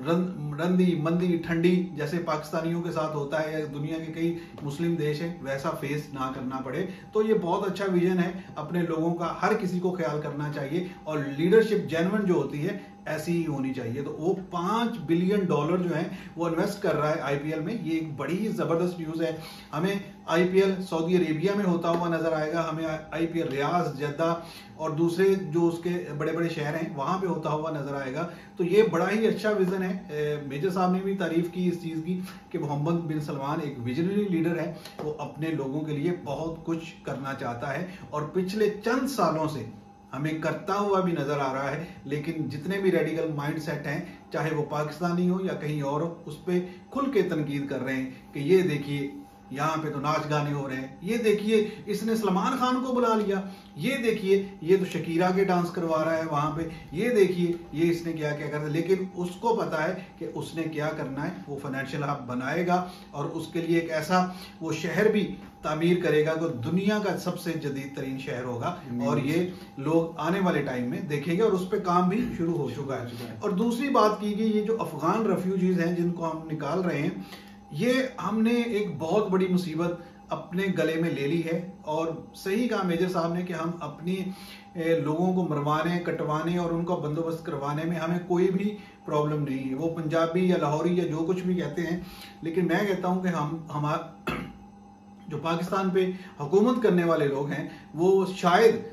रंदी मंदी ठंडी जैसे पाकिस्तानियों के साथ होता है या दुनिया के कई मुस्लिम देश हैं वैसा फेस ना करना पड़े। तो ये बहुत अच्छा विजन है, अपने लोगों का हर किसी को ख्याल करना चाहिए और लीडरशिप जेन्युइन जो होती है ऐसी ही होनी चाहिए। तो वो $5 बिलियन जो है वो इन्वेस्ट कर रहा है आईपीएल में। ये एक बड़ी ही जबरदस्त न्यूज है। हमें आईपीएल सऊदी अरेबिया में होता हुआ नजर आएगा, हमें आईपीएल रियाज, जद्दा और दूसरे जो उसके बड़े बड़े शहर हैं वहां पे होता हुआ नजर आएगा। तो ये बड़ा ही अच्छा विजन है। मेजर साहब ने भी तारीफ की इस चीज की कि मोहम्मद बिन सलमान एक विजनरी लीडर है, वो अपने लोगों के लिए बहुत कुछ करना चाहता है और पिछले चंद सालों से हमें करता हुआ भी नजर आ रहा है। लेकिन जितने भी रेडिकल माइंडसेट हैं, चाहे वो पाकिस्तानी हो या कहीं और हो, उस पर खुल के तनकीद कर रहे हैं कि ये देखिए यहाँ पे तो नाच गाने हो रहे हैं, ये देखिए इसने सलमान खान को बुला लिया, ये देखिए ये तो शकीरा के डांस करवा रहा है वहां पे, ये देखिए ये इसने क्या क्या करता है। लेकिन उसको पता है कि उसने क्या करना है, वो फाइनेंशियल हब बनाएगा और उसके लिए एक ऐसा वो शहर भी तामीर करेगा कि दुनिया का सबसे जदीद तरीन शहर होगा और ये लोग आने वाले टाइम में देखेंगे और उस पर काम भी शुरू हो चुका है। और दूसरी बात की गई, ये जो अफगान रेफ्यूजीज हैं जिनको हम निकाल रहे हैं, ये हमने एक बहुत बड़ी मुसीबत अपने गले में ले ली है। और सही कहा मेजर साहब ने कि हम अपनी लोगों को मरवाने, कटवाने और उनका बंदोबस्त करवाने में हमें कोई भी प्रॉब्लम नहीं है। वो पंजाबी या लाहौरी या जो कुछ भी कहते हैं, लेकिन मैं कहता हूं कि हमारा जो पाकिस्तान पे हुकूमत करने वाले लोग हैं वो शायद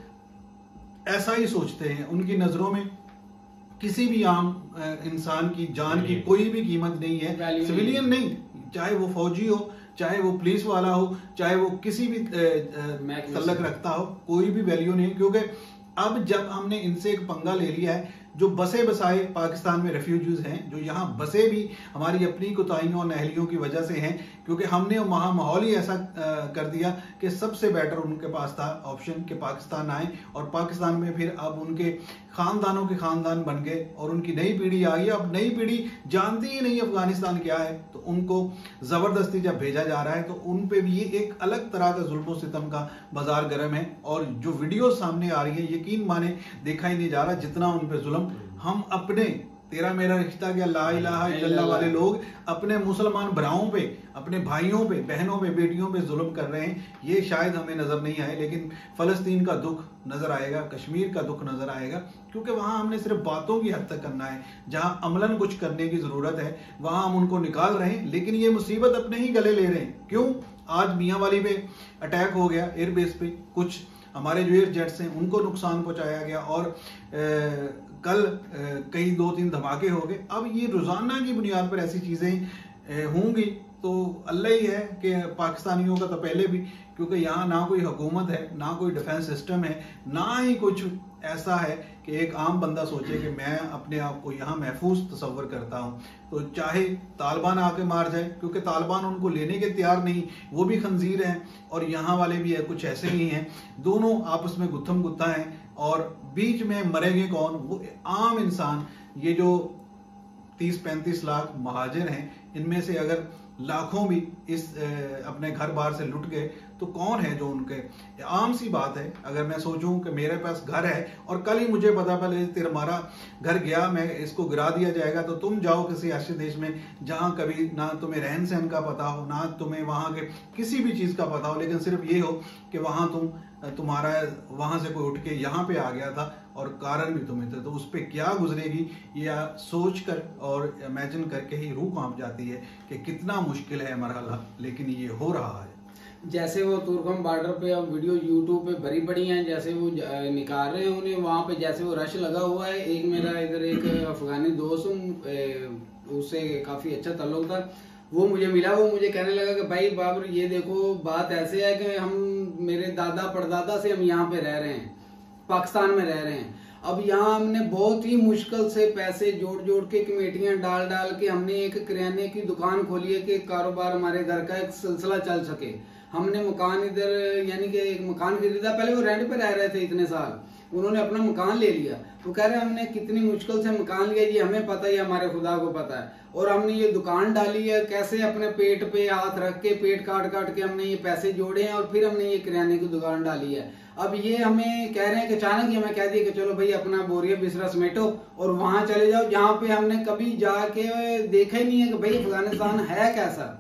ऐसा ही सोचते हैं। उनकी नजरों में किसी भी आम इंसान की जान की कोई भी कीमत नहीं है, सिविलियन नहीं, चाहे वो फौजी हो, चाहे वो पुलिस वाला हो, चाहे वो किसी भी तल्लक रखता हो, कोई भी वैल्यू नहीं। क्योंकि अब जब हमने इनसे एक पंगा ले लिया है, जो बसे बसाए पाकिस्तान में रेफ्यूजीज हैं, जो यहाँ बसे भी हमारी अपनी कोताहियों और नहलियों की वजह से हैं, क्योंकि हमने वहाँ माहौल ही ऐसा कर दिया कि सबसे बेटर उनके पास था ऑप्शन कि पाकिस्तान आए और पाकिस्तान में फिर अब उनके खानदानों के खानदान बन गए और उनकी नई पीढ़ी आ गई। अब नई पीढ़ी जानती ही नहीं अफगानिस्तान क्या है, तो उनको जबरदस्ती जब भेजा जा रहा है तो उन पे भी ये एक अलग तरह का जुल्म सितम का बाजार गर्म है। और जो वीडियो सामने आ रही है, यकीन माने देखा ही नहीं जा रहा जितना उन पे जुल्म हम अपने तेरा मेरा रिश्ता क्या ला इलाहा इल्लल्लाह वाले लोग अपने मुसलमान भराओं पे, अपने भाइयों पे, बहनों पे, बेटियों पे जुल्म कर रहे हैं। ये शायद हमें नजर नहीं आए, लेकिन फलस्तीन का दुख नजर आएगा, कश्मीर का दुख नजर आएगा, क्योंकि वहां हमने सिर्फ बातों की हद तक करना है। जहां अमलन कुछ करने की जरूरत है वहां हम उनको निकाल रहे हैं, लेकिन ये मुसीबत अपने ही गले ले रहे हैं। क्यों? आज मियां वाली पे अटैक हो गया एयरबेस पे, कुछ हमारे जो एयरजेट्स हैं उनको नुकसान पहुंचाया गया और कल कई 2-3 धमाके हो गए। अब ये रोजाना की बुनियाद पर ऐसी चीजें होंगी तो अल्लाह ही है कि पाकिस्तानियों का तो पहले भी, क्योंकि यहाँ ना कोई हुकूमत है, ना कोई डिफेंस सिस्टम है, ना ही कुछ ऐसा है कि एक आम बंदा सोचे कि मैं अपने आप को यहाँ महफूज तस्वर करता हूँ। तो चाहे तालिबान आके मार जाए, क्योंकि तालिबान उनको लेने के तैयार नहीं, वो भी खंजीर हैं और यहाँ वाले भी है, कुछ ऐसे ही हैं, दोनों आपस में गुत्थम गुत्था हैं और बीच में मरेंगे कौन? वो आम इंसान। ये जो 30-35 लाख महाजिर हैं, इनमें से अगर लाखों भी इस अपने घर बार से लुट गए तो कौन है जो उनके? आम सी बात है, अगर मैं सोचूं कि मेरे पास घर है और कल ही मुझे पता पड़े तुम्हारा घर गया, मैं इसको गिरा दिया जाएगा, तो तुम जाओ किसी ऐसे देश में जहां कभी ना तुम्हें रहन सहन का पता हो, ना तुम्हें वहां के किसी भी चीज का पता हो, लेकिन सिर्फ ये हो कि वहां तुम्हारा वहां से कोई उठ के यहाँ पे आ गया था और कारण भी तुम्हें थे, तो उस पर क्या गुजरेगी या सोच कर और इमेजिन करके ही रूह कांप जाती है कि कितना मुश्किल है मरहला, लेकिन ये हो रहा है। जैसे वो तुर्कम बॉर्डर पे अब वीडियो यूट्यूब पे भरी पड़ी हैं, जैसे वो निकाल रहे हैं उन्हें वहां पे, जैसे वो रश लगा हुआ है। एक मेरा इधर एक अफगानी दोस्त, उससे काफी अच्छा ताल्लुक था, वो मुझे मिला, वो मुझे कहने लगा कि भाई बाबर ये देखो बात ऐसे है कि हम मेरे दादा परदादा से हम यहाँ पे रह रहे हैं, पाकिस्तान में रह रहे हैं। अब यहाँ हमने बहुत ही मुश्किल से पैसे जोड़ जोड़ के कमेटियां डाल डाल के हमने एक किराने की दुकान खोली है कि कारोबार हमारे घर का एक सिलसिला चल सके। हमने मकान इधर यानी कि एक मकान खरीदा, पहले वो रेंट पे रह रहे थे इतने साल, उन्होंने अपना मकान ले लिया। तो कह रहे हमने कितनी मुश्किल से मकान लिया, ये हमें पता है, हमारे खुदा को पता है। और हमने ये दुकान डाली है, कैसे अपने पेट पे हाथ रख के पेट काट काट के हमने ये पैसे जोड़े हैं और फिर हमने ये किराने की दुकान डाली है। अब ये हमें कह रहे हैं कि अचानक हमें कह दिया कि चलो भाई अपना बोरिया बिस्तरा समेटो और वहां चले जाओ जहाँ पे हमने कभी जाके देखा ही नहीं है कि भाई अफगानिस्तान है कैसा।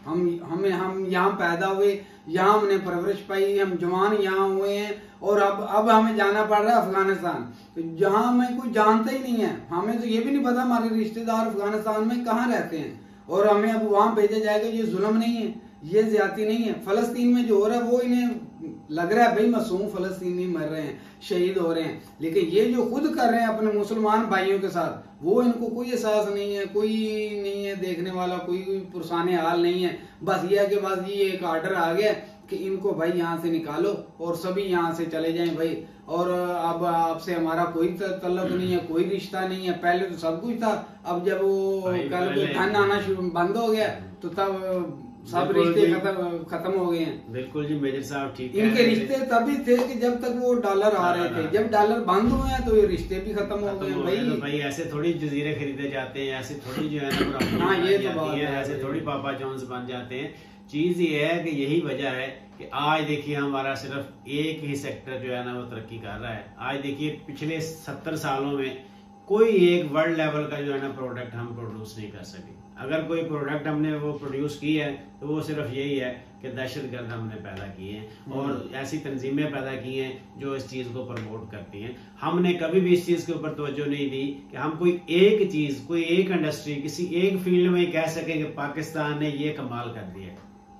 हम यहाँ पैदा हुए, यहाँ हमने परवरिश पाई, हम जवान यहाँ हुए हैं और अब हमें जाना पड़ रहा है अफगानिस्तान, जहाँ हमें कोई जानता ही नहीं है। हमें तो ये भी नहीं पता हमारे रिश्तेदार अफगानिस्तान में कहाँ रहते हैं और हमें अब वहां भेजा जाएगा। ये जुल्म नहीं है, ये ज्यादती नहीं है। फलस्तीन में जो हो रहा है वो इन्हें लग रहा है भाई मासूम फलस्तीनी मर रहे हैं, शहीद हो रहे हैं, लेकिन ये जो खुद कर रहे हैं अपने मुसलमान भाइयों के साथ, वो इनको कोई एहसास नहीं है, कोई नहीं है देखने वाला, कोई पुरसाने हाल नहीं है। बस ये है कि बस ये एक ऑर्डर आ गया कि इनको भाई यहाँ से निकालो और सभी यहाँ से चले जाएं भाई, और अब आपसे हमारा कोई तल्लुक नहीं है, कोई रिश्ता नहीं है। पहले तो सब कुछ था, अब जब वो कल धन आना शुरू बंद हो गया तो तब सब रिश्ते खत्म हो गए हैं। बिल्कुल जी मेजर साहब ठीक है। इनके रिश्ते तभी थे कि जब तक वो डॉलर आ रहे थे, जब डॉलर बंद हुए हैं तो ये रिश्ते भी खत्म हो गए भाई। तो भाई ऐसे थोड़ी जजीरे खरीदे जाते हैं, ऐसे थोड़ी जो है ना हाँ ये तो बात है, ऐसे थोड़ी पापा जॉन्स बन जाते हैं। चीज ये है कि यही वजह है कि आज देखिए हमारा सिर्फ एक ही सेक्टर जो है ना वो तरक्की कर रहा है। आज देखिए पिछले 70 सालों में कोई एक वर्ल्ड लेवल का जो है ना प्रोडक्ट हम प्रोड्यूस नहीं कर सके। अगर कोई प्रोडक्ट हमने वो प्रोड्यूस की है तो वो सिर्फ यही है कि दहशतगर्द हमने पैदा किए हैं और ऐसी तंजीमें पैदा की हैं जो इस चीज को प्रमोट करती हैं। हमने कभी भी इस चीज के ऊपर तवज्जो नहीं दी कि हम कोई एक चीज, कोई एक इंडस्ट्री, किसी एक फील्ड में कह सकें कि पाकिस्तान ने ये कमाल कर दिया,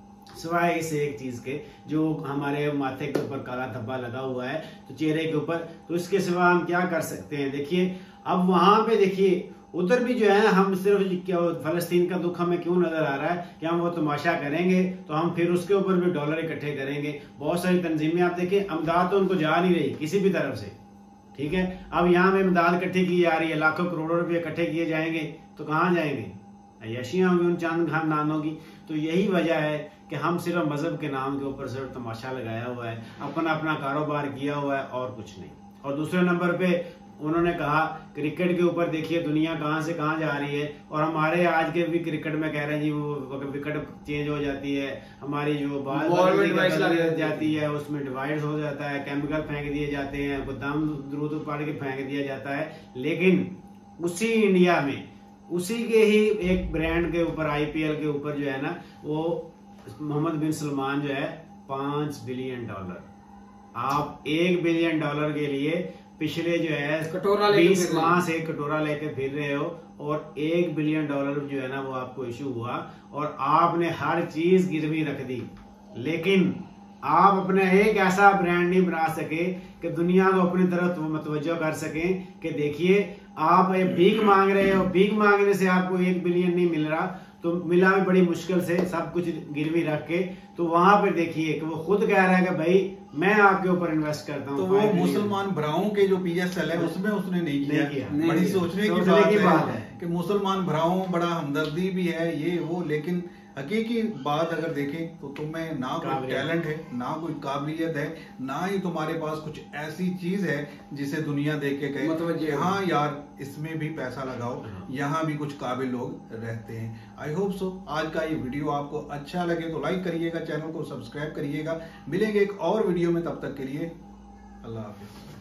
सिवाय इस एक चीज के जो हमारे माथे के ऊपर काला धब्बा लगा हुआ है तो चेहरे के ऊपर, तो इसके सिवा हम क्या कर सकते हैं। देखिए अब वहां पे देखिए उधर भी जो है हम सिर्फ फलस्तीन का दुख हमें क्यों नजर आ रहा है कि हम वो तमाशा करेंगे तो हम फिर उसके ऊपर भी डॉलर इकट्ठे करेंगे। बहुत सारी तंजीमें आप देखें, इमदाद तो उनको जा नहीं रही किसी भी तरफ से, ठीक है। अब यहाँ में इमदाद इकट्ठी की जा रही है, लाखों करोड़ों रुपए इकट्ठे किए जाएंगे तो कहाँ जाएंगे? अय्याशियां होंगी उन चांद खानदानों की। तो यही वजह है कि हम सिर्फ मजहब के नाम के ऊपर सिर्फ तमाशा लगाया हुआ है, अपना अपना कारोबार किया हुआ है और कुछ नहीं। और दूसरे नंबर पे उन्होंने कहा क्रिकेट के ऊपर देखिए दुनिया कहां से कहां जा रही है और हमारे आज के भी क्रिकेट में कह रहे हैं जी वो विकेट चेंज हो जाती है, हमारी जो बॉल जाती है उसमें डिवाइड हो जाता है, केमिकल फेंक दिए जाते हैं, गोदाम दूर पाड़ के फेंक दिया जाता है। लेकिन उसी इंडिया में उसी के ही एक ब्रांड के ऊपर IPL के ऊपर जो है ना वो मोहम्मद बिन सलमान जो है $5 बिलियन, आप $1 बिलियन के लिए पिछले जो है 20 माह से कटोरा लेके फिर रहे हो और $1 बिलियन जो है ना वो आपको इशू हुआ और आपने हर चीज गिरवी रख दी। लेकिन आप अपना एक ऐसा ब्रांड नहीं बना सके कि दुनिया को अपनी तरफ मुतवज्जो कर सकें कि देखिए आप भीख मांग रहे हो, भीख मांगने से आपको 1 बिलियन नहीं मिल रहा, तो मिला भी बड़ी मुश्किल से सब कुछ गिरवी रख के। तो वहां पर देखिए कि वो खुद कह रहा है कि भाई मैं आपके ऊपर इन्वेस्ट करता हूँ। तो वो मुसलमान भराओं के जो PSL है उसमें उसने नहीं किया। बड़ी सोचने की बात है कि मुसलमान भराओं बड़ा हमदर्दी भी है ये वो, लेकिन हकीकी बात अगर देखें तो तुम्हें ना कोई टैलेंट है, ना कोई काबिलियत है, ना ही तुम्हारे पास कुछ ऐसी चीज है जिसे दुनिया देख के कहे हाँ यार इसमें भी पैसा लगाओ, यहाँ भी कुछ काबिल लोग रहते हैं। आई होप सो आज का ये वीडियो आपको अच्छा लगे तो लाइक करिएगा, चैनल को सब्सक्राइब करिएगा। मिलेंगे एक और वीडियो में, तब तक के लिए अल्लाह हाफिज।